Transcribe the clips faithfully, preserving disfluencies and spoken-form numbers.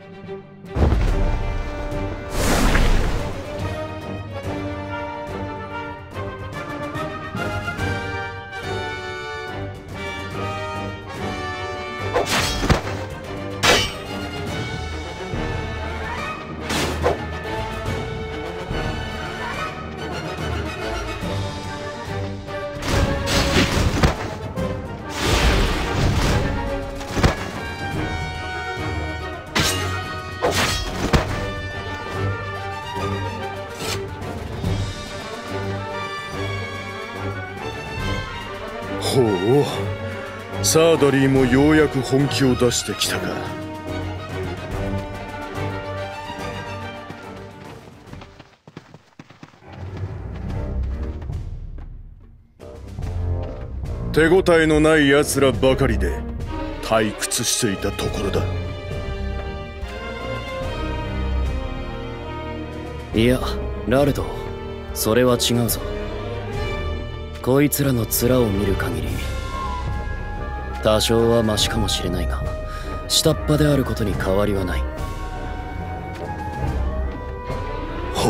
ほう、サーダリーもようやく本気を出してきたか。手応えのない奴らばかりで退屈していたところだ。 いや、ラルド、それは違うぞ。こいつらの面を見る限り多少はマシかもしれないが、下っ端であることに変わりはない。 ほ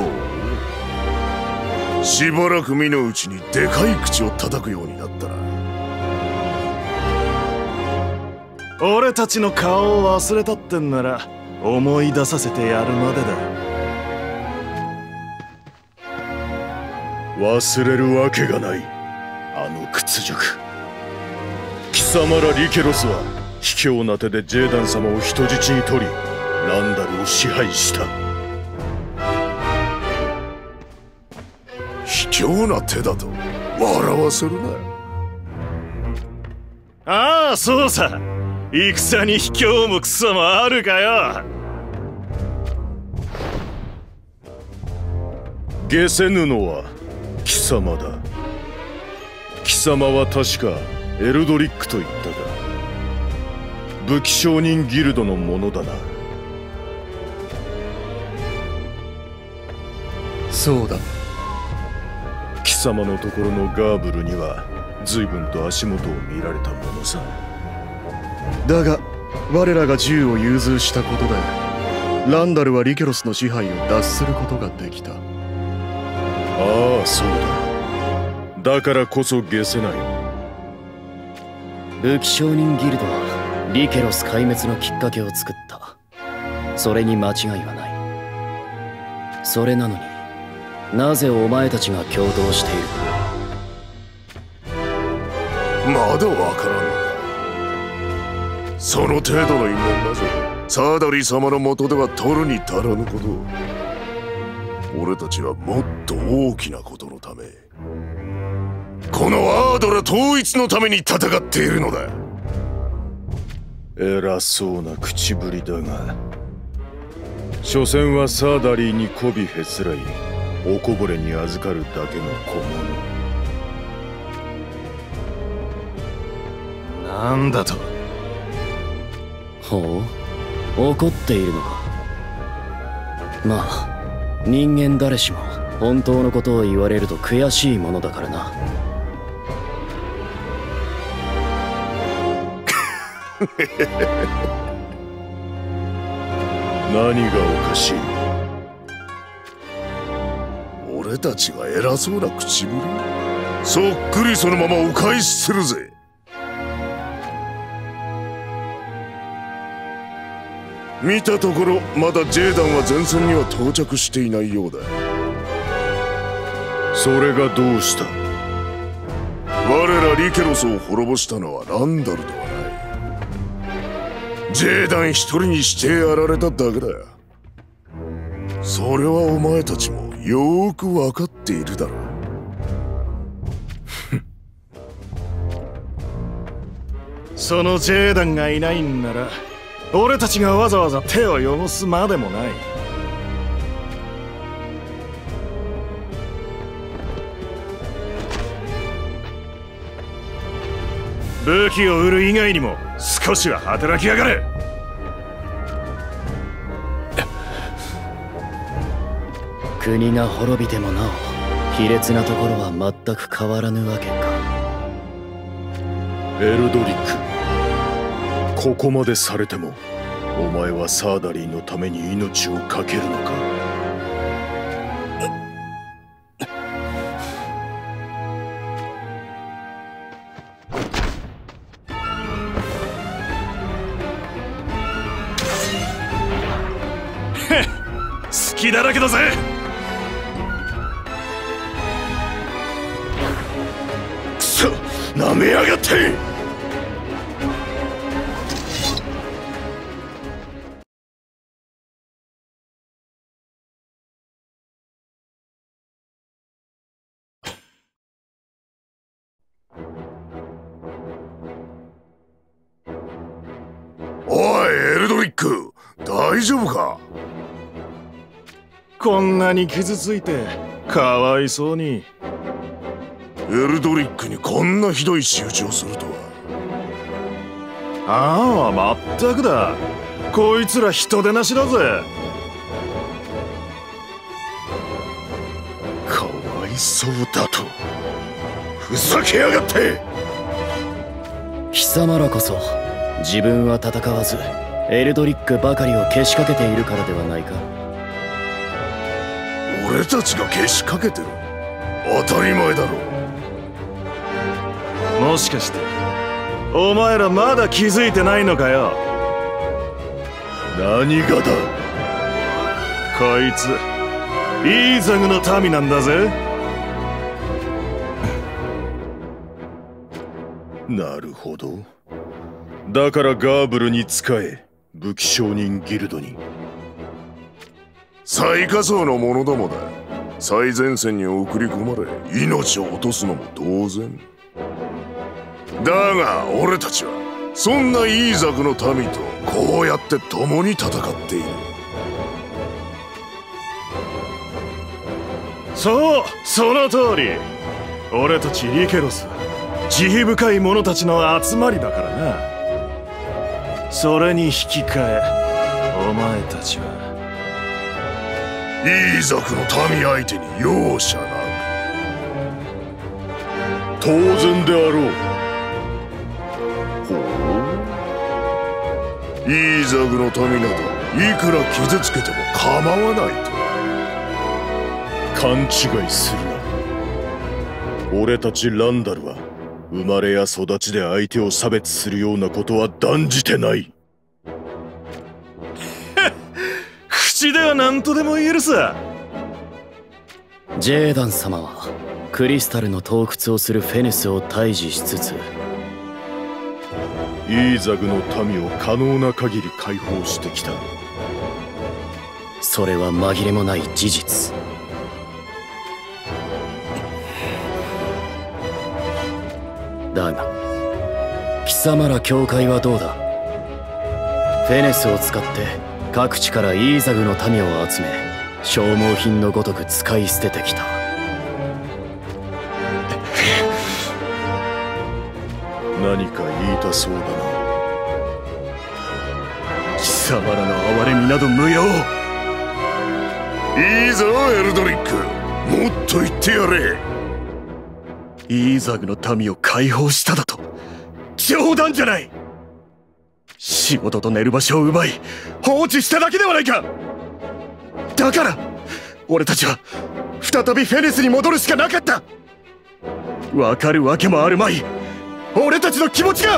う、しばらく見のうちにでかい口を叩くようになったな。俺たちの顔を忘れたってんなら思い出させてやるまでだ。 忘れるわけがない。あの屈辱。貴様らリケロスは卑怯な手でジェーダン様を人質に取り、ランダルを支配した。 卑怯な手だと笑わせるな。ああ、そうさ。戦に卑怯もクソもあるかよ。 ゲセヌのは貴様だ。貴様は確かエルドリックと言ったが、武器商人ギルドのものだな。 そうだ。 貴様のところのガーブルには随分と足元を見られたものさ。 だが我らが銃を融通したことでランダルはリケロスの支配を脱することができた。 ああ、そうだ。だからこそゲセない。 武器商人ギルドはリケロス壊滅のきっかけを作った。それに間違いはない。それなのになぜお前たちが共闘している？ まだわからんのか。その程度の因縁だぞ。サーダリー様の下では取るに足らぬこと。俺たちはもっと大きなことのため、このアードラ統一のために戦っているのだ。 偉そうな口ぶりだが、所詮はサーダリーに媚びへつらいおこぼれに預かるだけの小物。なんだと。 ほう、怒っているのか。まあ人間誰しも本当のことを言われると悔しいものだからな。 何がおかしい？ 俺たちが偉そうな口ぶり？そっくりそのままお返しするぜ。見たところまだジェーダンは前線には到着していないようだ。 それがどうした？ 我らリケロスを滅ぼしたのはランダルではない。ジェーダン一人にしてやられただけだ。それはお前たちもよーく分かっているだろう。そのジェーダンがいないんなら俺たちがわざわざ手を汚すまでもない。武器を売る以外にも少しは働きやがれ。 国が滅びてもなお卑劣なところは全く変わらぬわけか。 エルドリック、ここまでされてもお前はサーダリーのために命を懸けるのか？ 隙だらけだぜ。 くそ、なめやがって。 おいエルドリック、大丈夫か？ こんなに傷ついてかわいそうに。 エルドリックにこんなひどい仕打ちをするとは。 ああ、まったくだ。こいつら人でなしだぜ。 かわいそうだとふざけやがって。 貴様らこそ自分は戦わずエルドリックばかりをけしかけているからではないか。 俺たちがけしかけてる？当たり前だろ。 もしかしてお前らまだ気づいてないのかよ。 何がだ？ こいつイーザグの民なんだぜ。 なるほど。だからガーブルに仕え武器商人ギルドに。 最下層の者どもだ。最前線に送り込まれ命を落とすのも当然だが、俺たちはそんなイーザクの民とこうやって共に戦っている。 そう、その通り。俺たちリケロス慈悲深い者たちの集まりだからな。それに引き換えお前たちはイーザクの民相手に容赦なく。 当然であろう。 ほう、イーザクの民などいくら傷つけても構わないと。 勘違いするな。俺たちランダルは生まれや育ちで相手を差別するようなことは断じてない。 口では何とでも言えるさ。 ジェーダン様はクリスタルの洞窟をするフェネスを退治しつつイーザグの民を可能な限り解放してきた。 それは紛れもない事実。だが貴様ら教会はどうだ？フェネスを使って各地からイーザグの民を集め消耗品のごとく使い捨ててきた。 何か言いたそうだな。 貴様らの哀れみなど無用。 いいぞエルドリック、もっと言ってやれ。 イーザグの民を解放しただと？冗談じゃない。仕事と寝る場所を奪い放置しただけではないか。だから俺たちは再びフェネスに戻るしかなかった。わかるわけもあるまい、俺たちの気持ちが。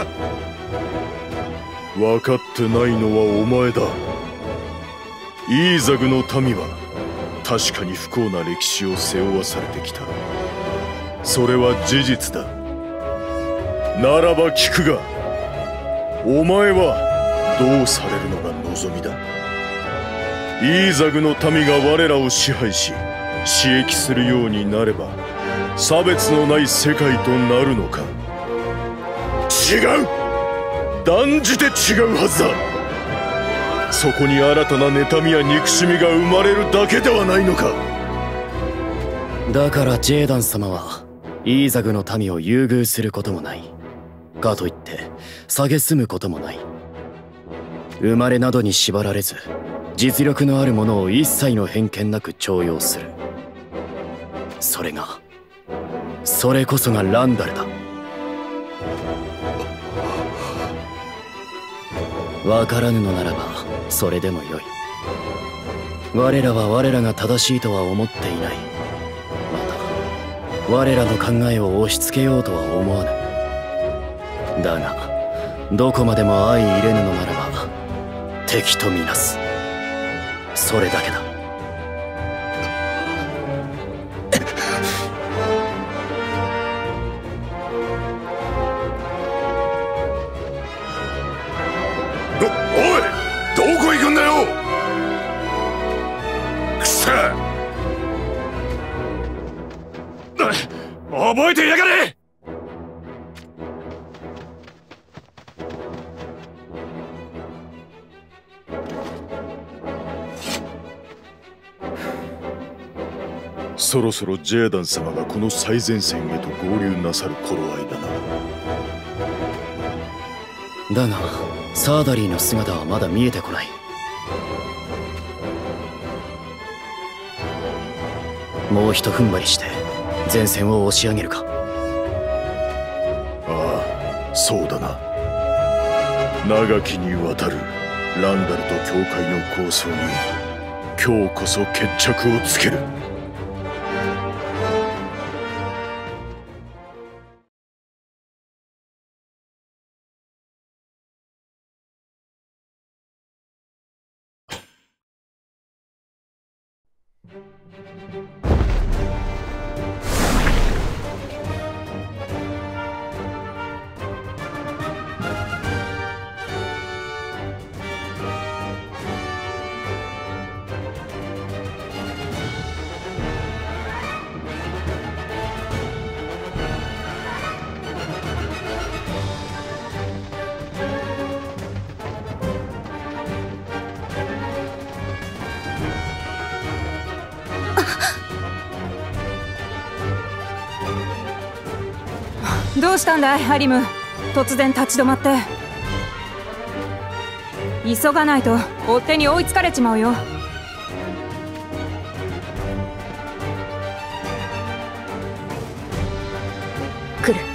分かってないのはお前だ。イーザグの民は確かに不幸な歴史を背負わされてきた。それは事実だ。ならば聞くが、お前はどうされるのが望みだ？イーザグの民が我らを支配し刺激するようになれば差別のない世界となるのか？違う！断じて違うはずだ。そこに新たな妬みや憎しみが生まれるだけではないのか？ だからジェーダン様はイーザグの民を優遇することもない。かといって蔑むこともない。生まれなどに縛られず実力のある者を一切の偏見なく重用する。それがそれこそがランダルだ。わからぬのならばそれでもよい。我らは我らが正しいとは思っていない。また我らの考えを押し付けようとは思わぬ。だがどこまでも相入れぬのならば敵とみなす。それだけだ。 おい、どこ行くんだよ。くそ、 覚えてやがれ。 そろそろジェーダン様がこの最前線へと合流なさる頃合いだな。 だがサーダリーの姿はまだ見えてこない。もうひと踏ん張りして前線を押し上げるか。 ああ、そうだな。長きにわたるランダルと教会の構想に今日こそ決着をつける。 どうしたんだいハリム、突然立ち止まって。急がないと追っ手に追いつかれちまうよ。 来る。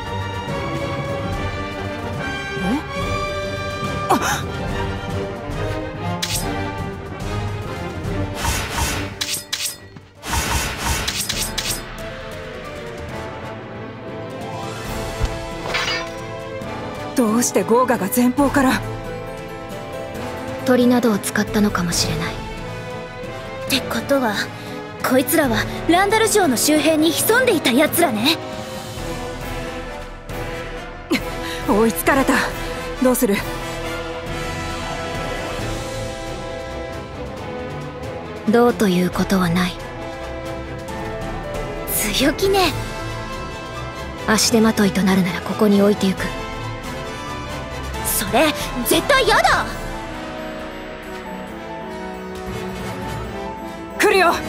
え？あっ！どうしてゴーガが前方から。 鳥などを使ったのかもしれない。ってことはこいつらはランダル城の周辺に潜んでいた奴らね。 追いつかれた。どうする？ どうということはない。強気ね。足手まといとなるならここに置いてゆく。それ絶対やだ。 来るよ。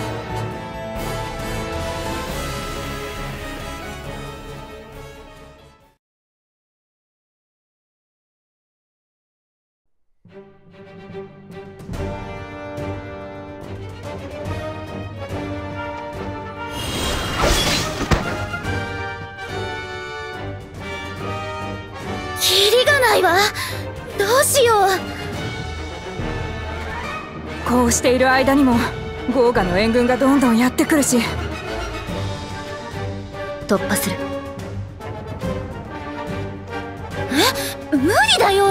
キリがないわ。どうしよう。こうしている間にもゴーガの援軍がどんどんやってくるし。 突破する。え、無理だよ。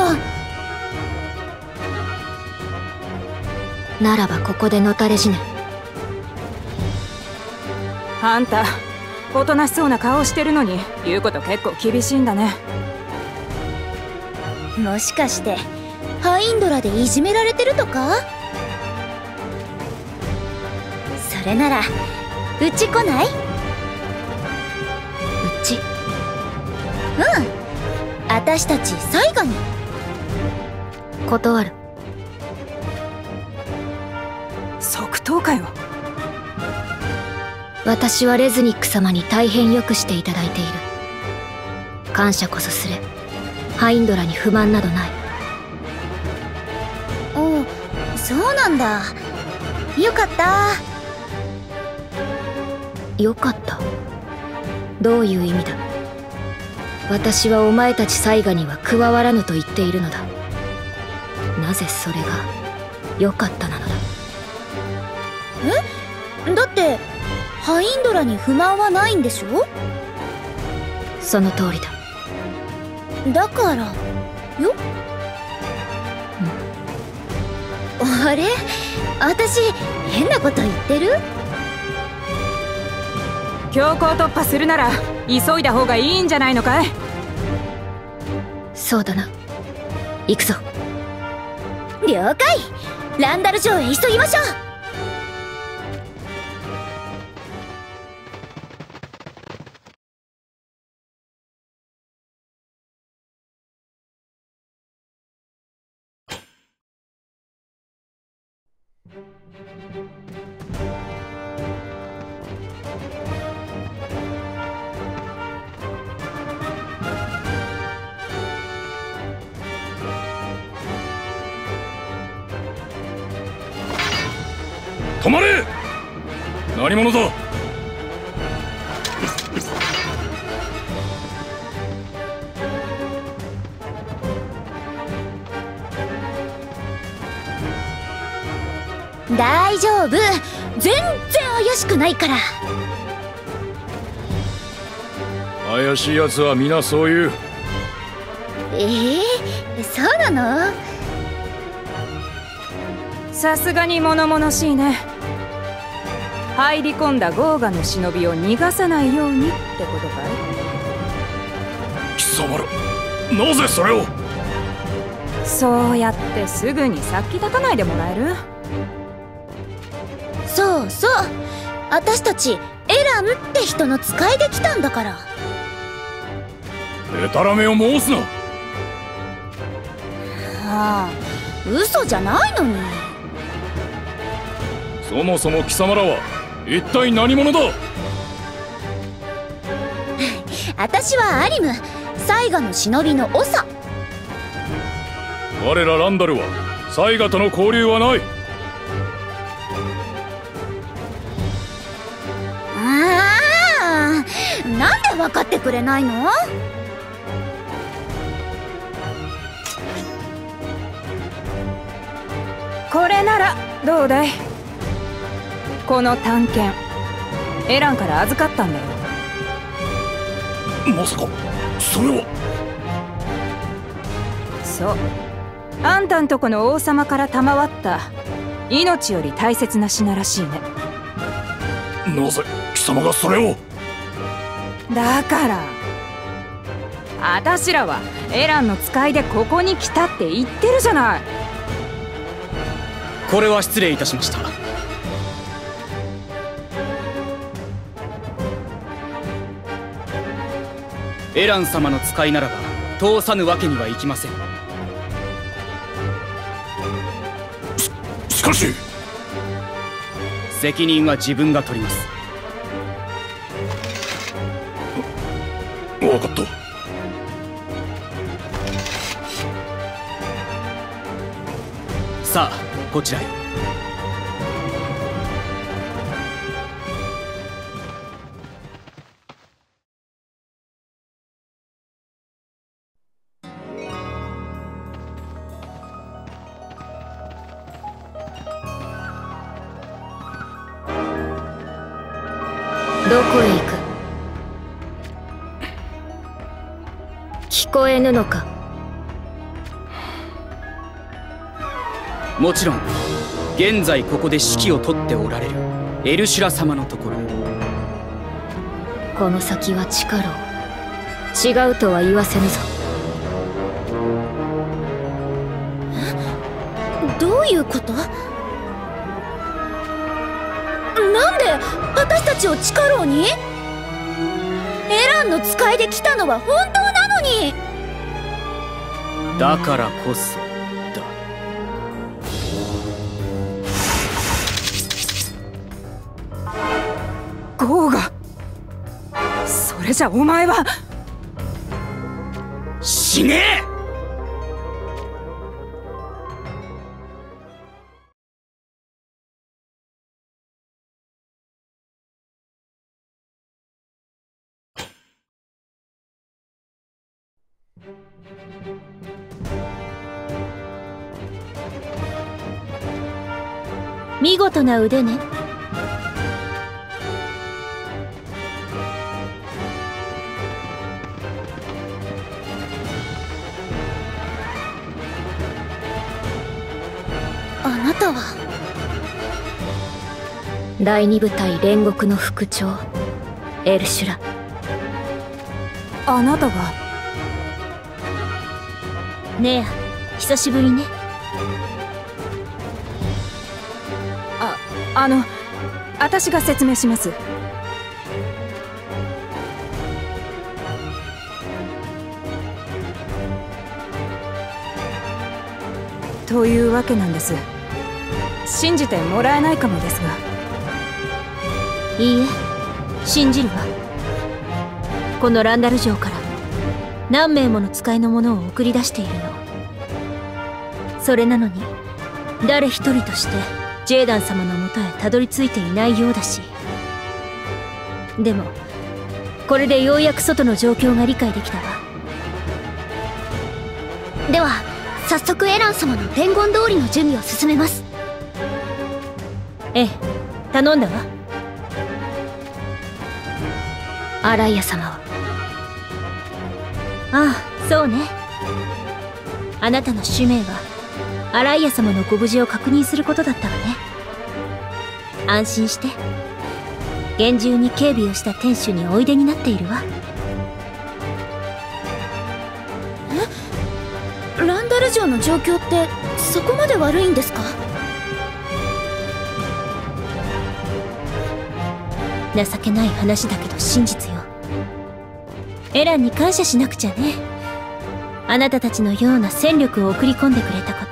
ならばここでのたれ死ね。 あんたおとなしそうな顔してるのに言うこと結構厳しいんだね。 もしかしてハインドラでいじめられてるとか？それならうち来ない？うち？うん、あたしたち最後に。断る。 即答かよ。 私はレズニック様に大変よくしていただいている。感謝こそすれ。ハインドラに不満などない。お、そうなんだ。よかった。よかった。どういう意味だ。私はお前たちサイガには加わらぬと言っているのだ。なぜそれがよかったなのだ。え？だってハインドラに不満はないんでしょ？その通りだ。だからよ。あれ？私変なこと言ってる？ 強行突破するなら急いだ方がいいんじゃないのかい？ そうだな。行くぞ。了解。ランダル城へ急ぎましょう。 止まれ！何者だ？ 大丈夫。全然怪しくないから。 怪しい奴は皆そう言う。 ええ、そうなの？ さすがに物々しいね。入り込んだゴーガの忍びを逃がさないようにってことかい？ 貴様ら、なぜそれを？ そうやってすぐに殺気立たないでもらえる？ そうそう、私たちエランって人の使いで来たんだから。 でたらめを申すな。 ああ、嘘じゃないのに。 そもそも貴様らは一体何者だ？ 私はアリム、サイガの忍びのオサ。 我らランダルはサイガとの交流はない。 ああ、なんで分かってくれないの？ これならどうだい？この探検エランから預かったんだよ。 まさかそれは？ そう、あんたんとこの王様から賜った命より大切な品らしいね。 なぜ貴様がそれを？ だからあたしらはエランの使いでここに来たって言ってるじゃない。 これは失礼いたしました。エラン様の使いならば通さぬわけにはいきません。 し、しかし責任は自分が取ります。 分かった。 さあこちらへ。 どこへ行く？聞こえぬのか？ もちろん現在ここで指揮を執っておられるエルシュラ様のところ。 この先は地下牢。違うとは言わせぬぞ。どういうこと？なんで私たちを地下牢に？エランの使いで来たのは本当なのに。 だからこそだ。 ゴーガ、それじゃお前は死ねえ！ 見事な腕ね。あなたは第二部隊煉獄の副長エルシュラ。 あなたが。 ねえ、久しぶりね。 あ、あの私が説明します。というわけなんです。信じてもらえないかもですが。 いいえ、信じるわ。このランダル城から何名もの使いの者を送り出しているの。それなのに誰一人としてジェーダン様のもとへたどり着いていないようだし。でもこれでようやく外の状況が理解できたわ。では早速エラン様の伝言通りの準備を進めます。ええ、頼んだわ。アライア様は。ああ、そうね。あなたの使命はアライア様のご無事を確認することだったわね。安心して。厳重に警備をした天守においでになっているわ。え？ランダル城の状況ってそこまで悪いんですか？情けない話だけど真実よ。エランに感謝しなくちゃね。あなたたちのような戦力を送り込んでくれたこと。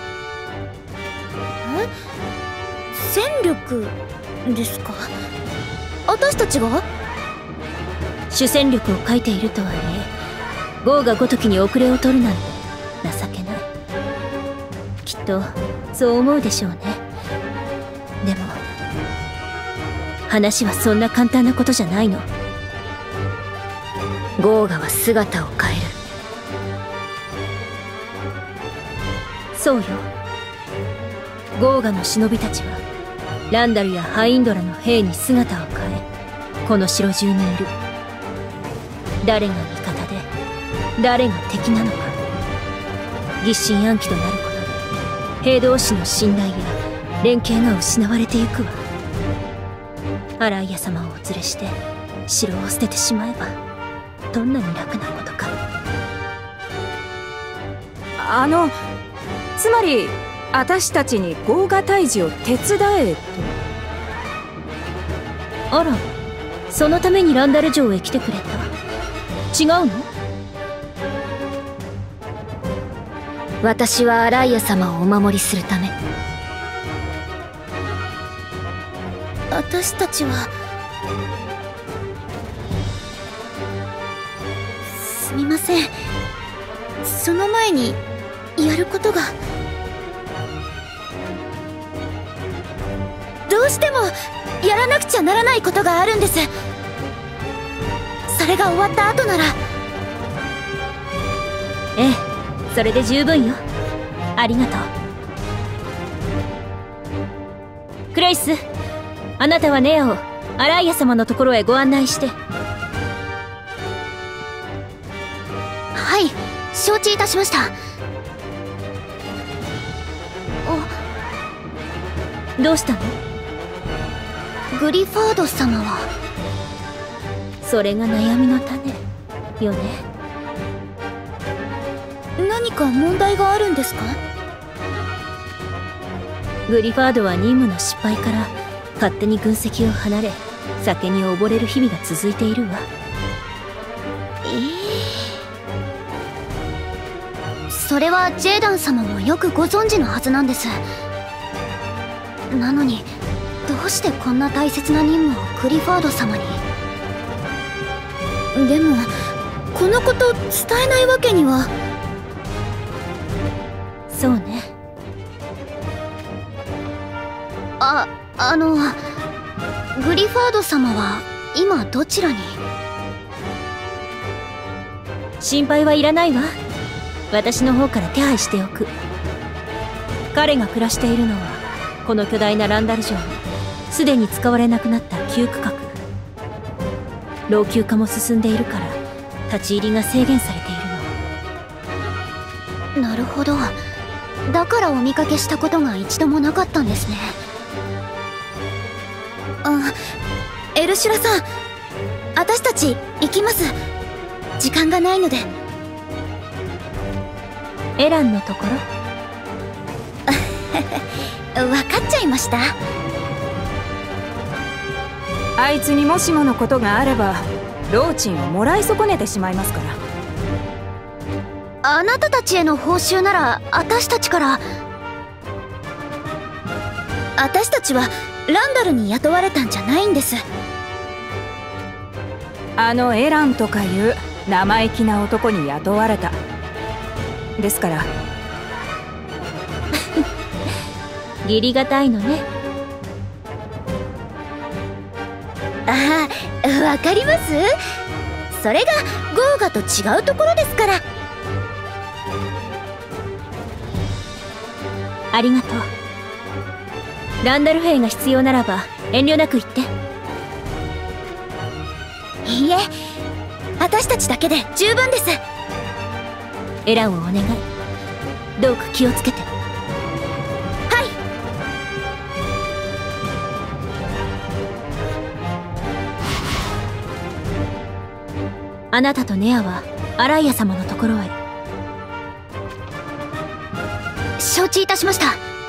え？戦力ですか？私たちが？主戦力を書いているとはいえ、ゴーがごときに遅れを取るなんて情けない。きっとそう思うでしょうね。でも話はそんな簡単なことじゃないの。ゴーガは姿を変える。そうよ。ゴーガの忍びたちはランダルやハインドラの兵に姿を変え、この城中にいる。誰が味方で誰が敵なのか、疑心暗鬼となることで兵同士の信頼や連携が失われてゆくわ。アライア様をお連れして城を捨ててしまえばどんなに楽なことか。 あのつまり私たちにゴーガ退治を手伝えと？ あら、そのためにランダル城へ来てくれた。違うの？私はアライア様をお守りするため。私たちはすみません。その前にやることが。どうしてもやらなくちゃならないことがあるんです。それが終わった後なら。ええ、それで十分よ。ありがとう。クレイス、あなたはネアをアライア様のところへご案内して。はい、承知いたしました。あ、どうしたの？グリファード様は。それが悩みの種よね。何か問題があるんですか？グリファードは任務の失敗から勝手に軍籍を離れ、酒に溺れる日々が続いているわ。ええー、それはジェーダン様もよくご存知のはずなんです。なのにどうしてこんな大切な任務をグリファード様に。でもこのこと伝えないわけには。そうね。あ、あのグリファード様は今どちらに？心配はいらないわ。私の方から手配しておく。彼が暮らしているのはこの巨大なランダル城にすでに使われなくなった旧区画、老朽化も進んでいるから立ち入りが制限されているの。 なるほど。だからお見かけしたことが一度もなかったんですね。あ、エルシュラさん、私たち行きます。時間がないので。 エランのところ分かっちゃいました。 あいつにもしものことがあれば労賃をもらい損ねてしまいますから。 あなたたちへの報酬なら私たちから。私たちはランダルに雇われたんじゃないんです。 あのエランとかいう生意気な男に雇われた。ですから義理がたいのね。 ああ、わかります。それがゴーガと違うところですから。 ありがとう。ランダル兵が必要ならば遠慮なく言って。 いいえ、私たちだけで十分です。 エランをお願い。どうか気をつけて。 はい。 あなたとネアはアライア様のところへ。 承知いたしました。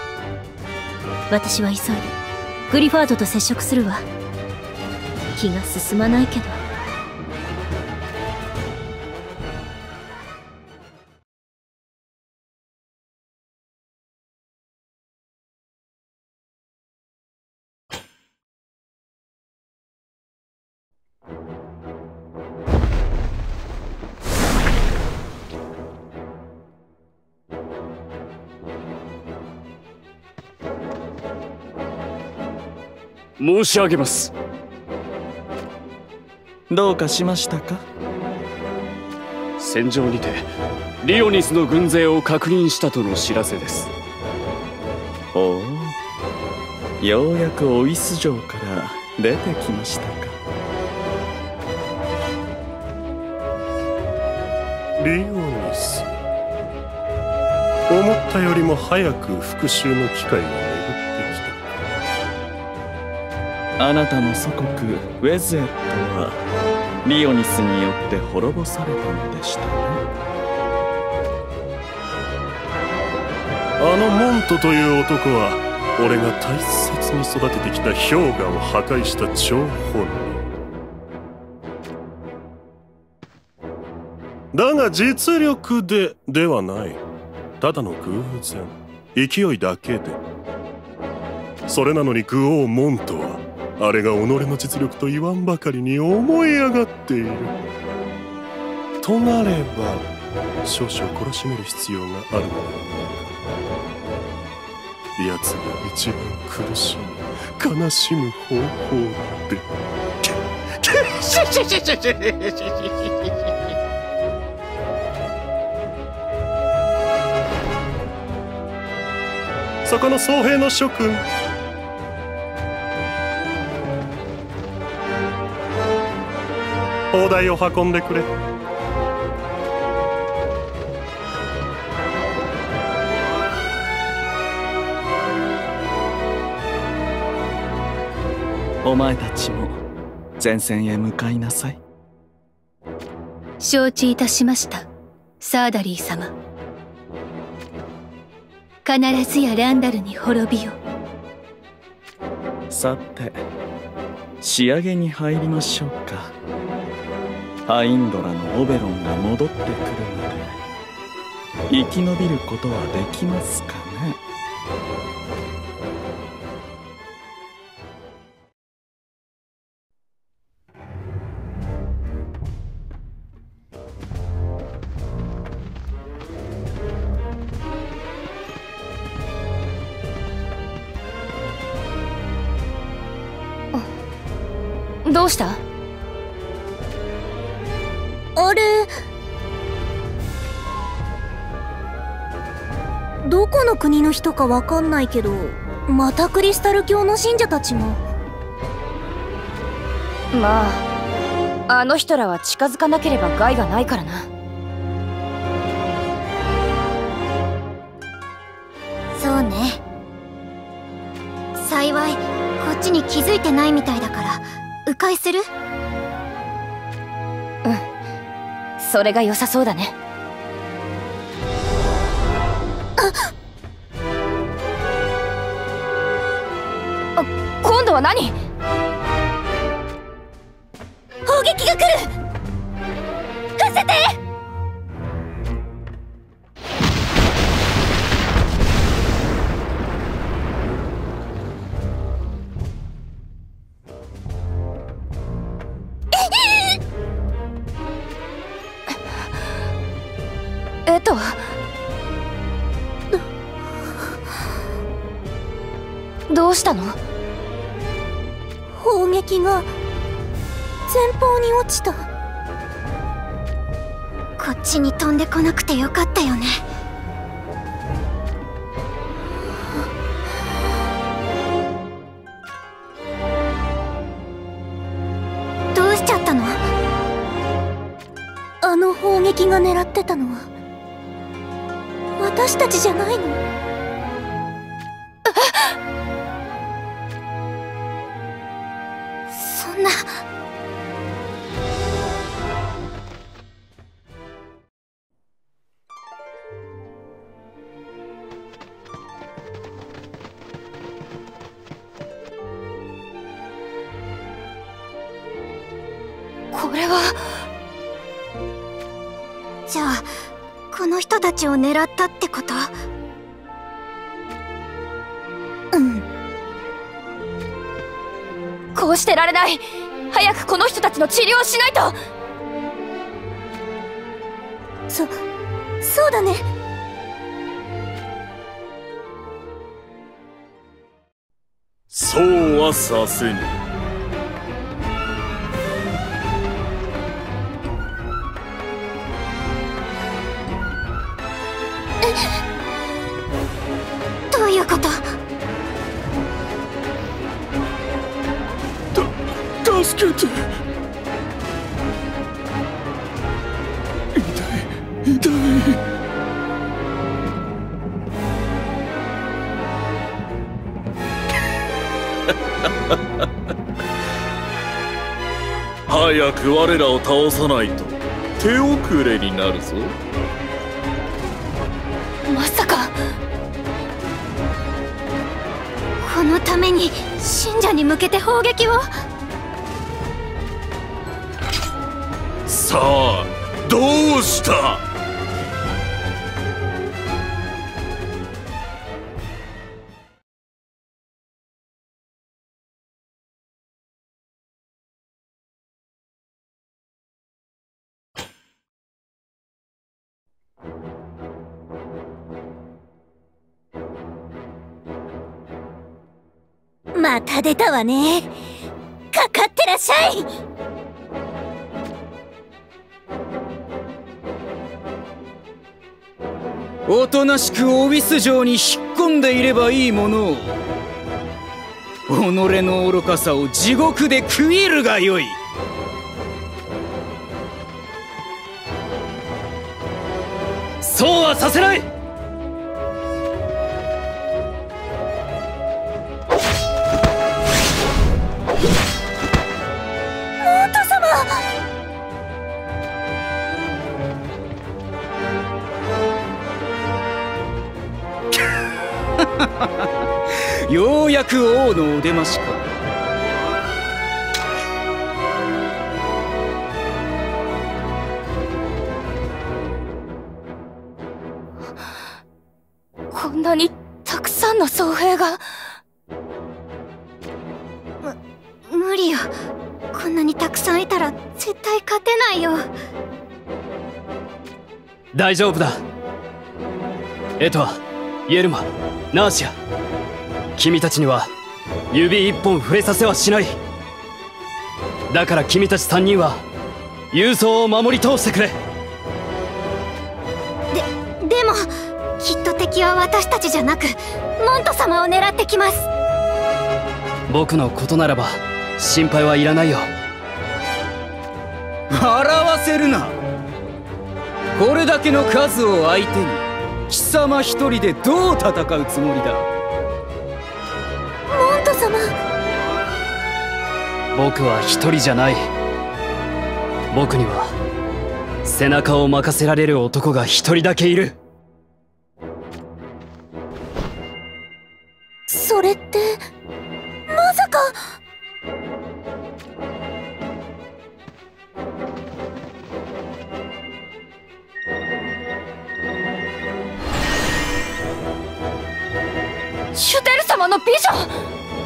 私は急いでグリファードと接触するわ。気が進まないけど。 申し上げます。どうかしましたか？戦場にてリオニスの軍勢を確認したとの知らせです。おお、ようやくオイス城から出てきましたか。 リオニス、思ったよりも早く復讐の機会が巡ってきた。 あなたの祖国ウェズエットはリオニスによって滅ぼされたのでしたね。 あのモントという男は俺が大切に育ててきた氷河を破壊した張本人だが、実力でではない。ただの偶然、勢いだけで。それなのにグオー・モントはあれが己の実力と言わんばかりに思い上がっている。となれば少々懲らしめる必要があるのではないか。奴が一番苦しみ悲しむ方法ってそこの僧兵の諸君、砲台を運んでくれ。 お前たちも前線へ向かいなさい。 承知いたしました、サーダリー様。必ずやランダルに滅びよ。 さて、仕上げに入りましょうか。ハインドラのオベロンが戻ってくるまで生き延びることはできますかね。 どうした？あれ、 どこの国の人かわかんないけど、 またクリスタル教の信者たちも。 まああの人らは近づかなければ害がないからな。 そうね。幸いこっちに気づいてないみたいだから迂回する？ うん、それが良さそうだね。あ、今度は何？ 砲撃が来る！伏せて！ えっとどうしたの？ 砲撃が前方に落ちた。 こっちに飛んでこなくてよかったよね。どうしちゃったの？ あの砲撃が狙ってたのは私たちじゃないの？ そんな。 これは。 じゃあこの人たちを狙ったってこと？ うん。 こうしてられない。早くこの人たちの治療をしないと。 そそうだね。 そうはさせぬ。 どういうこと？ た助けて。痛い痛い。早く我らを倒さないと手遅れになるぞ。 まさか。 このために信者に向けて砲撃を。 さあどうした？ また出たわね。かかってらっしゃい。 おとなしくオビス城に引っ込んでいればいいものを、己の愚かさを地獄で食いるがよい。そうはさせない。ようやく王のお出ましか。 こんなにたくさんの僧兵が。 む無理よ。こんなにたくさんいたら絶対勝てないよ。 大丈夫だ。エトワ、イエルマ、ナーシア、君たちには指一本触れさせはしない。だから君たち三人は郵送を守り通してくれ。 ででもきっと敵は私たちじゃなくモント様を狙ってきます。 僕のことならば心配はいらないよ。 笑わせるな。これだけの数を相手に貴様一人でどう戦うつもりだ。 モント様、 僕は一人じゃない。僕には背中を任せられる男が一人だけいる。 それってまさか。 シュテル様のビジョン。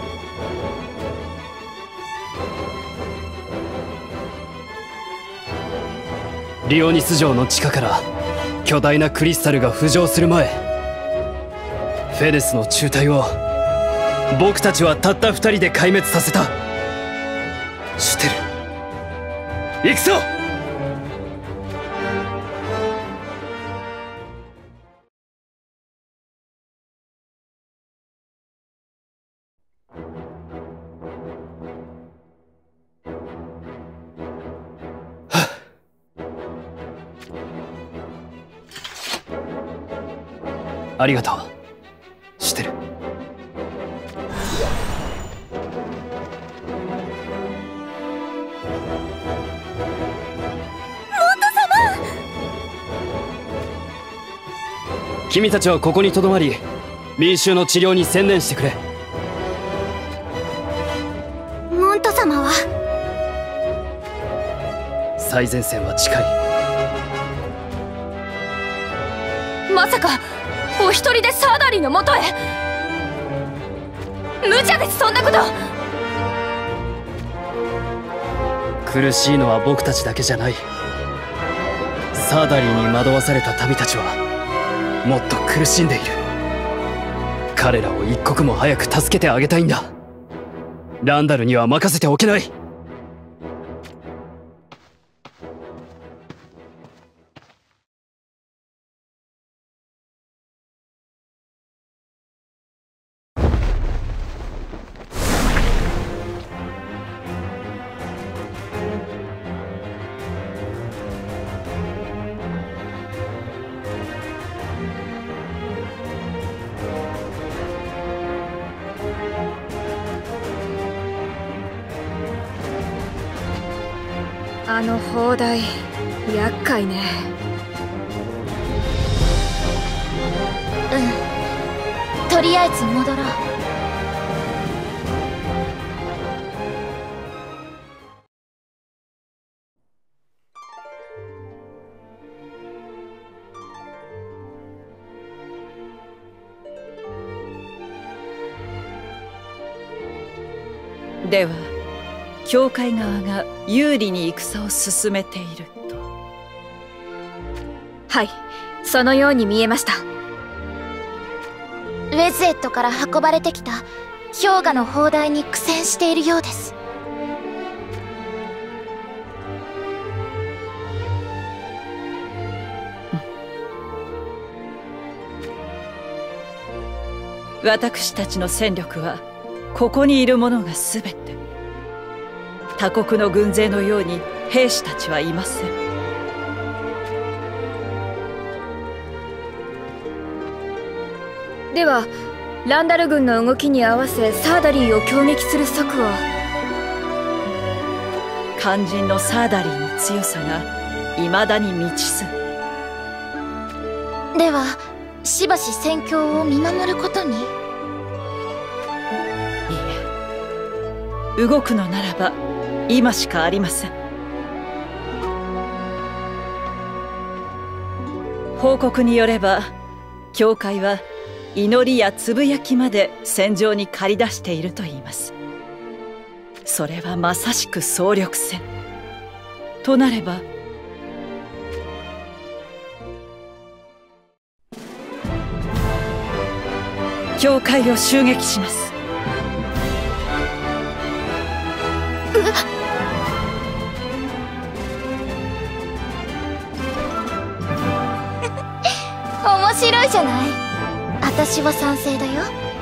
リオニス城の地下から巨大なクリスタルが浮上する前、フェネスの中隊を僕たちはたった二人で壊滅させた。シュテル、行くぞ。ありがとう、シュテル。君たちはここにとどまり民衆の治療に専念してくれ。 モント様は最前線は近い。 まさかお一人でサーダリーのもとへ。無茶です、そんなこと。 苦しいのは僕たちだけじゃない。サーダリーに惑わされた民たちはもっと苦しんでいる。彼らを一刻も早く助けてあげたいんだ。ランダルには任せておけない。 あの砲台、厄介ね。 うん、とりあえず戻ろう。 では教会側が有利に戦を進めていると。 はい、そのように見えました。 ウェズエットから運ばれてきた氷河の砲台に苦戦しているようです。 私たちの戦力はここにいる者が全て。他国の軍勢のように兵士たちはいません。 ではランダル軍の動きに合わせサーダリーを攻撃する策は。 肝心のサーダリーの強さが未だに未知数。 ではしばし戦況を見守ることに。いいえ、動くのならば今しかありません。報告によれば教会は祈りやつぶやきまで戦場に駆り出しているといいます。それはまさしく総力戦となれば、教会を襲撃します。 面白いじゃない。私は賛成だよ。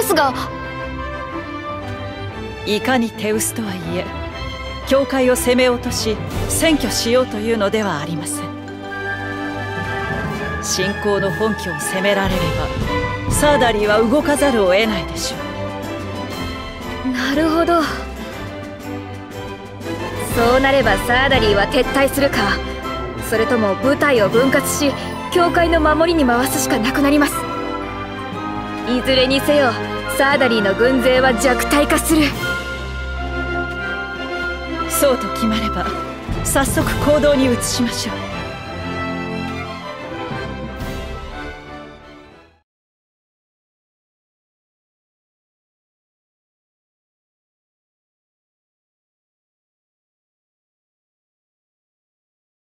ですが。 いかに手薄とはいえ教会を攻め落とし占拠しようというのではありません。信仰の本拠を攻められればサーダリーは動かざるを得ないでしょう。なるほど。そうなればサーダリーは撤退するか、それとも部隊を分割し教会の守りに回すしかなくなります。いずれにせよサーダリーの軍勢は弱体化する。 そうと決まれば早速行動に移しましょう。